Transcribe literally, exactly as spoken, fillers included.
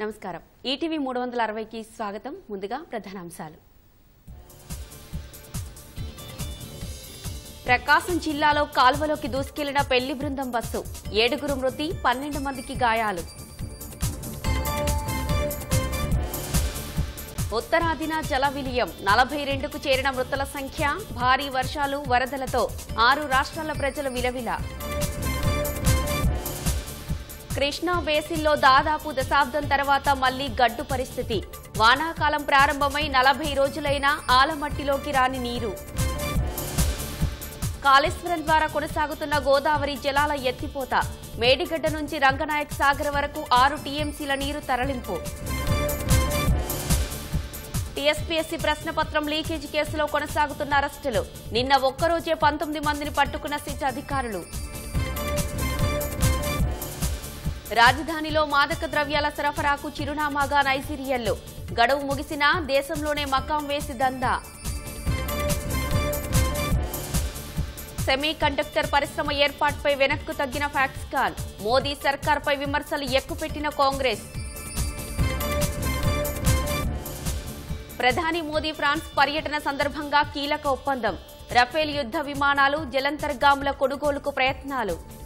నమస్కారం. ఈటీవీ మూడు వందల అరవైకి స్వాగతం. ముందుగా ప్రధానాంశాలు. ప్రకాశం జిల్లాలో కాల్వలోకి దూసుకెళ్లిన పెళ్లి బృందం బస్సు, ఏడుగురు మృతి, పన్నెండు మందికి గాయాలు. ఉత్తరాదిన జల విలయం, నలభై రెండుకు చేరిన మృతుల సంఖ్య. భారీ వర్షాలు, వరదలతో ఆరు రాష్ట్రాల ప్రజలు విలవిల. కృష్ణా బేసిన్లో దాదాపు దశాబ్దం తర్వాత మళ్లీ గడ్డు పరిస్థితి. వానాకాలం ప్రారంభమై నలభై రోజులైనా ఆలమట్టిలోకి రాని నీరు. కాళేశ్వరం ద్వారా కొనసాగుతున్న గోదావరి జలాల ఎత్తిపోత. మేడిగడ్డ నుంచి రంగనాయక్ సాగర్ వరకు ఆరు టీఎంసీల నీరు తరలింపు. టీఎస్పీఎస్సీ ప్రశ్నపత్రం లీకేజీ కేసులో కొనసాగుతున్న అరెస్టులు. నిన్న ఒక్కరోజే పంతొమ్మిది మందిని పట్టుకున్న సిట్ అధికారులు. రాజధానిలో మాదక ద్రవ్యాల సరఫరాకు చిరునామాగా నైజీరియన్లు. గడువు ముగిసినా దేశంలోనే మకాం వేసి దందా. సెమీ కండక్టర్ పరిశ్రమ ఏర్పాటుపై వెనక్కు తగ్గిన ఫాక్స్కాన్. మోదీ సర్కార్పై విమర్శలు ఎక్కుపెట్టిన కాంగ్రెస్. ప్రధాని మోదీ ఫ్రాన్స్ పర్యటన సందర్భంగా కీలక ఒప్పందం. రఫేల్ యుద్ధ విమానాలు, జలంతర్గాముల కొనుగోలుకు ప్రయత్నాలు.